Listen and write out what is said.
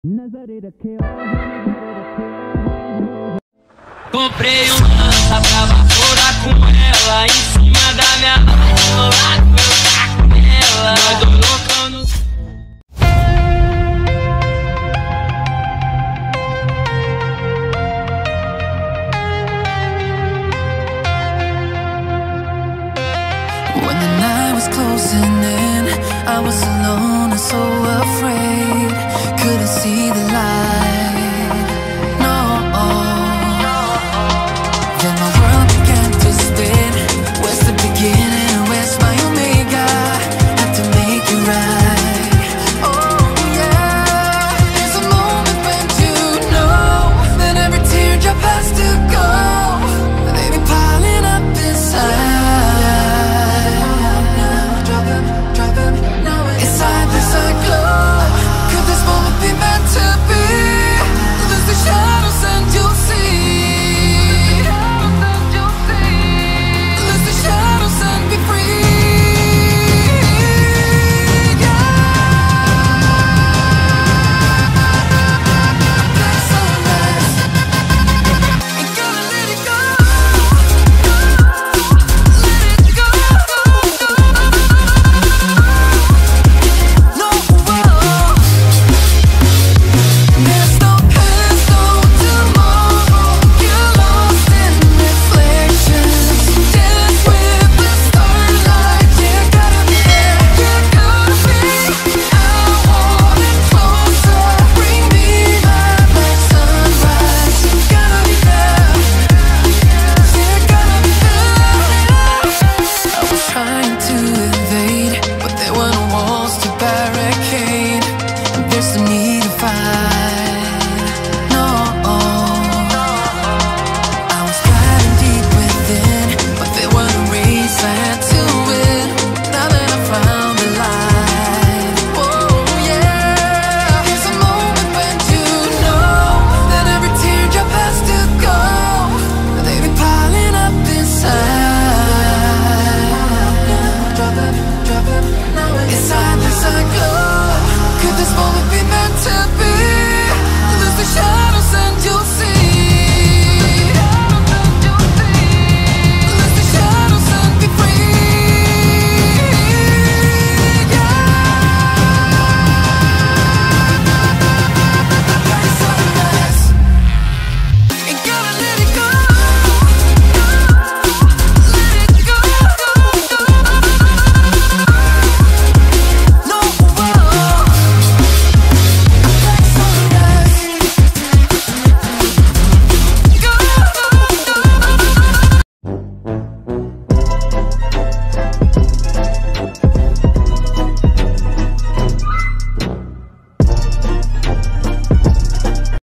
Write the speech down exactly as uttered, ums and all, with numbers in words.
Comprei um lança pra vaporar com ela, em cima da minha mão, lá do meu saco nela. Nós dois loucão no... When the night was closing in, I was alone and so afraid. Couldn't see the light.